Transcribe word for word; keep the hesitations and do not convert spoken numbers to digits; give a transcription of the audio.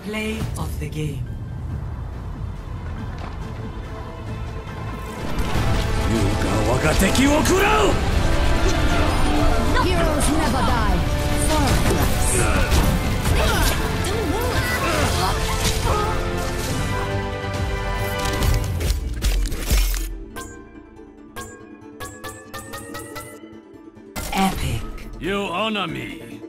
Play of the game. Heroes never die. For us. Epic. You honor me.